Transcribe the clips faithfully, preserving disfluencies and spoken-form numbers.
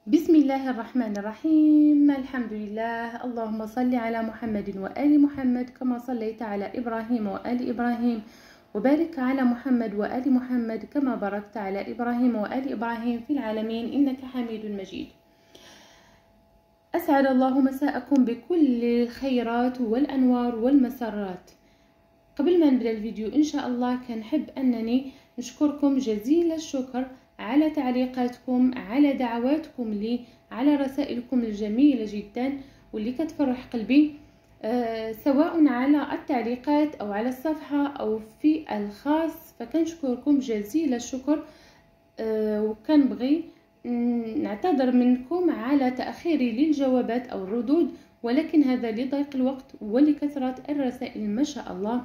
بسم الله الرحمن الرحيم. الحمد لله. اللهم صل على محمد وآل محمد كما صليت على إبراهيم وآل إبراهيم، وبارك على محمد وآل محمد كما باركت على إبراهيم وآل إبراهيم في العالمين إنك حميد مجيد. أسعد الله مساءكم بكل الخيرات والأنوار والمسرات. قبل ما نبدأ الفيديو إن شاء الله كنحب أنني نشكركم جزيل الشكر على تعليقاتكم، على دعواتكم لي، على رسائلكم الجميلة جدا واللي كتفرح قلبي، أه سواء على التعليقات أو على الصفحة أو في الخاص، فكنشكركم جزيل الشكر. أه وكنبغي نعتذر منكم على تأخيري للجوابات أو الردود، ولكن هذا لضيق الوقت ولكثرة الرسائل ما شاء الله.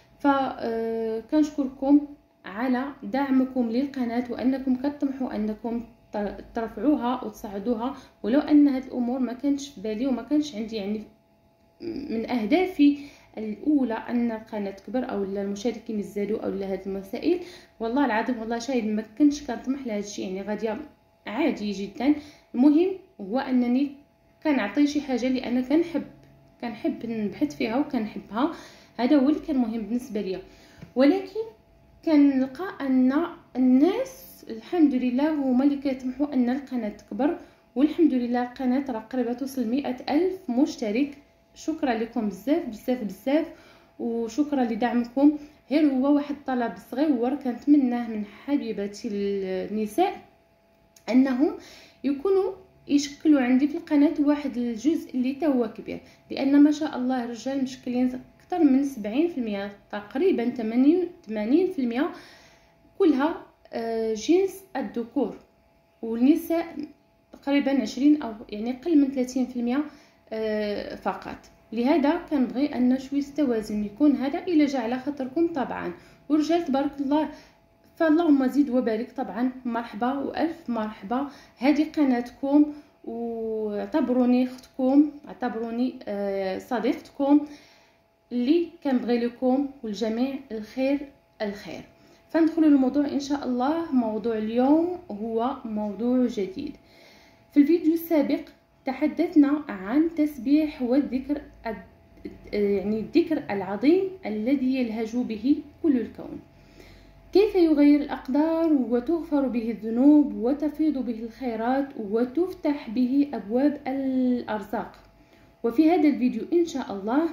فكنشكركم على دعمكم للقناة وأنكم كتطمحوا أنكم ترفعوها وتصعدوها، ولو أن هذه الأمور ما كانتش في بالي وما كانش عندي يعني من أهدافي الأولى أن القناة تكبر أو المشاركين يزدادوا أو هذه المسائل، والله العظيم والله شاهد ما كنتش كنطمح لهذا الشيء، يعني غادية عادي جدا. المهم هو أنني كنعطي شي حاجة اللي أنا كنحب كنحب نبحث فيها وكنحبها، هذا هو اللي كان مهم بالنسبة لي. ولكن كنلقى ان الناس الحمد لله هما اللي كيطمحوا ان القناه تكبر، والحمد لله القناه راه قريبه توصل مئة الف مشترك. شكرا لكم بزاف بزاف بزاف، وشكرا لدعمكم. غير هو واحد الطلب صغير كنتمناه من حبيباتي النساء انهم يكونوا يشكلوا عندي في القناه واحد الجزء اللي تا هو كبير، لان ما شاء الله الرجال مشكلين أكثر من سبعين في المية، تقريبا ثمانين في المية كلها جنس الذكور، والنساء تقريبا عشرين أو يعني أقل من ثلاثين في المية فقط. لهذا كنبغي أن شوي توازن يكون هذا إلى جاء على خاطركم طبعا، ورجال تبارك الله فاللهم زيد وبارك طبعا. مرحبا وألف مرحبا، هذه قناتكم واعتبروني اختكم، اعتبروني صديقتكم اللي كنبغي لكم والجميع الخير الخير. فندخل الموضوع ان شاء الله. موضوع اليوم هو موضوع جديد. في الفيديو السابق تحدثنا عن تسبيح والذكر، يعني الذكر العظيم الذي يلهج به كل الكون، كيف يغير الأقدار وتغفر به الذنوب وتفيض به الخيرات وتفتح به أبواب الأرزاق. وفي هذا الفيديو إن شاء الله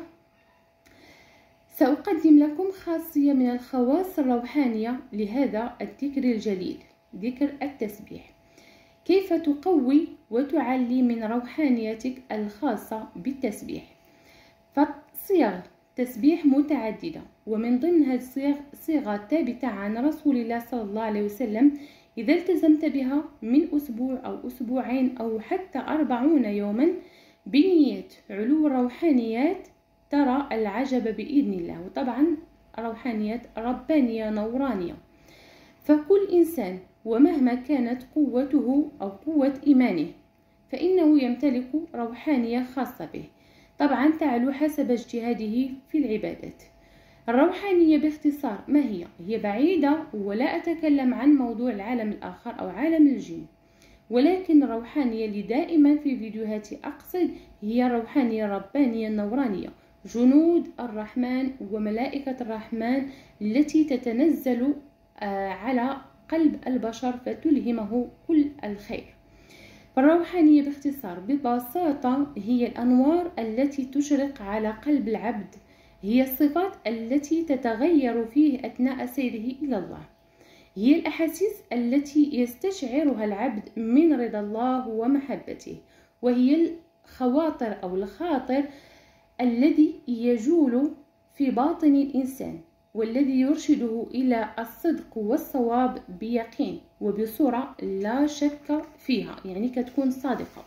سأقدم لكم خاصية من الخواص الروحانية لهذا الذكر الجليل، ذكر التسبيح، كيف تقوي وتعلي من روحانيتك الخاصة بالتسبيح. فصيغ تسبيح متعددة، ومن ضمن هذه الصيغ صيغة ثابتة عن رسول الله صلى الله عليه وسلم، إذا التزمت بها من أسبوع أو أسبوعين أو حتى أربعون يوما بنية علو الروحانيات ترى العجب بإذن الله. وطبعا روحانيات ربانية نورانية. فكل إنسان ومهما كانت قوته أو قوة إيمانه فإنه يمتلك روحانية خاصة به، طبعا تعلو حسب اجتهاده في العبادات. الروحانية باختصار ما هي؟ هي بعيدة، ولا أتكلم عن موضوع العالم الآخر أو عالم الجن، ولكن الروحانية اللي دائما في فيديوهاتي أقصد هي الروحانية الربانية النورانية، جنود الرحمن وملائكة الرحمن التي تتنزل على قلب البشر فتلهمه كل الخير. فالروحانية باختصار ببساطة هي الأنوار التي تشرق على قلب العبد، هي الصفات التي تتغير فيه أثناء سيره إلى الله، هي الأحاسيس التي يستشعرها العبد من رضا الله ومحبته، وهي الخواطر أو الخاطر الذي يجول في باطن الإنسان والذي يرشده إلى الصدق والصواب بيقين وبصورة لا شك فيها، يعني كتكون صادقة.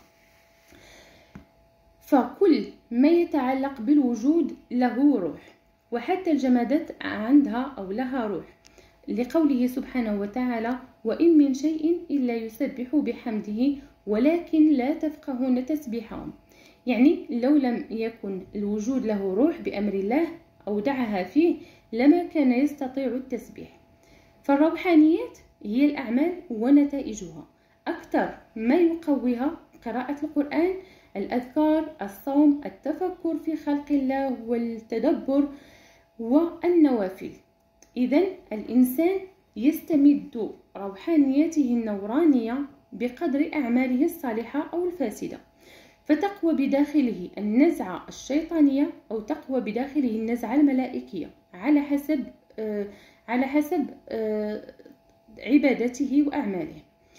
فكل ما يتعلق بالوجود له روح، وحتى الجمادات عندها أو لها روح، لقوله سبحانه وتعالى: وإن من شيء إلا يسبح بحمده ولكن لا تفقهون تسبيحهم. يعني لو لم يكن الوجود له روح بأمر الله أودعها فيه لما كان يستطيع التسبيح. فالروحانيات هي الأعمال ونتائجها، أكثر أكثر ما يقويها قراءة القرآن، الأذكار، الصوم، التفكر في خلق الله والتدبر والنوافل. إذن الإنسان يستمد روحانيته النورانية بقدر أعماله الصالحة أو الفاسدة، فتقوى بداخله النزعة الشيطانية أو تقوى بداخله النزعة الملائكية على حسب آه على حسب آه عبادته وأعماله.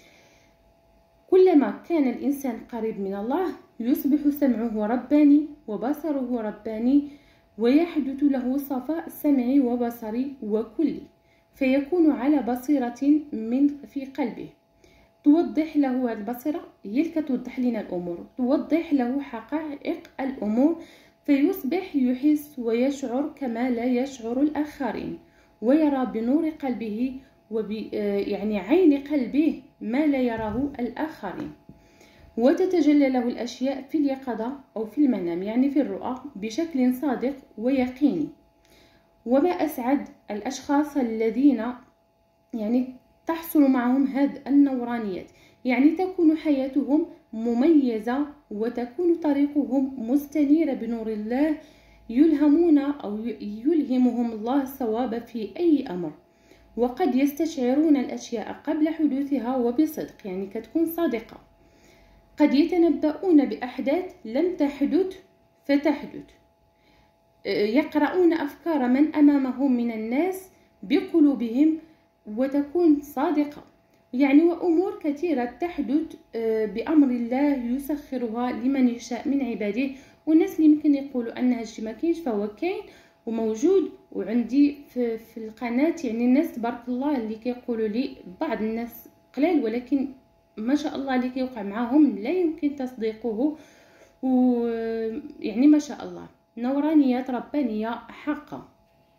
كلما كان الإنسان قريب من الله يصبح سمعه رباني وبصره رباني، ويحدث له صفاء سمعي وبصري وكلي، فيكون على بصيرة من في قلبه توضح له البصيرة، هي اللي كتوضح لنا الأمور، توضح له حقائق الأمور، فيصبح يحس ويشعر كما لا يشعر الآخرين، ويرى بنور قلبه وب يعني عين قلبه ما لا يراه الآخرين، وتتجلى له الأشياء في اليقظة أو في المنام، يعني في الرؤى، بشكل صادق ويقيني. وما أسعد الأشخاص الذين يعني تحصل معهم هذه النورانيات، يعني تكون حياتهم مميزة وتكون طريقهم مستنيرة بنور الله، يلهمون أو يلهمهم الله الصواب في أي أمر، وقد يستشعرون الأشياء قبل حدوثها وبصدق، يعني كتكون صادقة. قد يتنبؤون بأحداث لم تحدث فتحدث، يقرؤون أفكار من أمامهم من الناس بقلوبهم وتكون صادقة، يعني وأمور كثيرة تحدث بأمر الله يسخرها لمن يشاء من عباده. والناس اللي يمكن يقولوا أن هادشي ما كاينش، فهو كاين وموجود. وعندي في, في القناة يعني الناس تبارك الله اللي كيقولوا لي، بعض الناس قليل ولكن ما شاء الله اللي كيوقع معاهم لا يمكن تصديقه، ويعني ما شاء الله نورانيات ربانية حقا.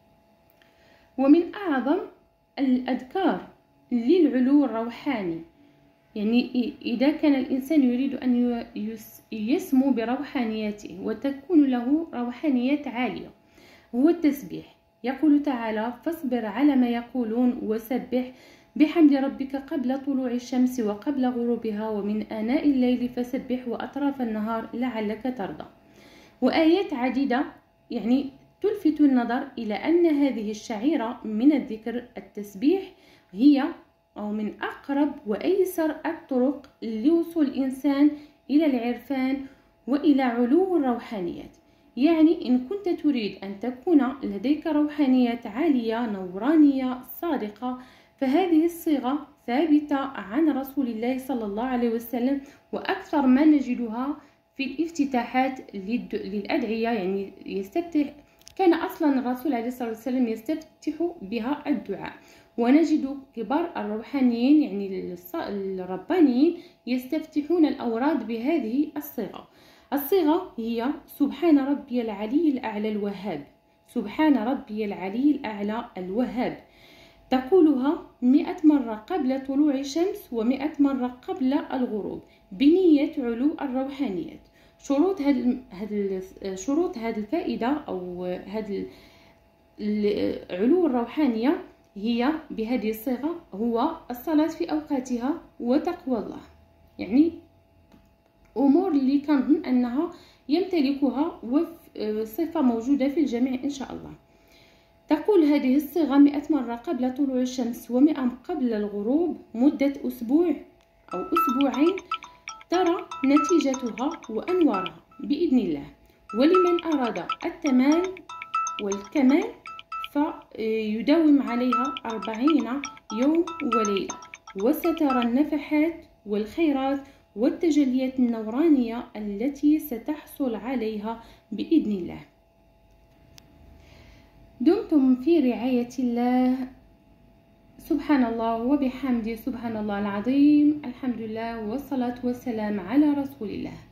ومن أعظم الأذكار للعلو الروحاني، يعني إذا كان الإنسان يريد أن يسمو بروحانيته وتكون له روحانيات عالية، هو التسبيح. يقول تعالى: فاصبر على ما يقولون وسبح بحمد ربك قبل طلوع الشمس وقبل غروبها ومن آناء الليل فسبح وأطراف النهار لعلك ترضى. وآيات عديدة يعني تلفت النظر إلى أن هذه الشعيرة من الذكر، التسبيح، هي أو من أقرب وأيسر الطرق لوصول الإنسان إلى العرفان وإلى علو الروحانيات. يعني إن كنت تريد أن تكون لديك روحانيات عالية نورانية صادقة، فهذه الصيغة ثابتة عن رسول الله صلى الله عليه وسلم، وأكثر ما نجدها في الافتتاحات للأدعية. يعني يستفتح كان أصلا الرسول عليه الصلاة والسلام يستفتح بها الدعاء، ونجد كبار الروحانيين يعني الربانيين يستفتحون الأوراد بهذه الصيغة. الصيغة هي: سبحان ربي العلي الأعلى الوهاب، سبحان ربي العلي الأعلى الوهاب. تقولها مئة مرة قبل طلوع الشمس ومئة مرة قبل الغروب بنية علو الروحانيات. شروط هذه هذه شروط هذه الفائدة أو هذه علو الروحانية هي بهذه الصيغة: هو الصلاة في أوقاتها وتقوى الله. يعني أمور اللي كنظن أنها يمتلكها وصفة موجودة في الجميع إن شاء الله. تقول هذه الصيغة مئة مرة قبل طلوع الشمس ومئة قبل الغروب مدة أسبوع أو أسبوعين، ترى نتيجتها وأنوارها بإذن الله. ولمن أراد التمام والكمال فيداوم عليها أربعين يوم وليلة، وسترى النفحات والخيرات والتجليات النورانية التي ستحصل عليها بإذن الله. دمتم في رعاية الله. سبحان الله وبحمده، سبحان الله العظيم، الحمد لله، والصلاة والسلام على رسول الله.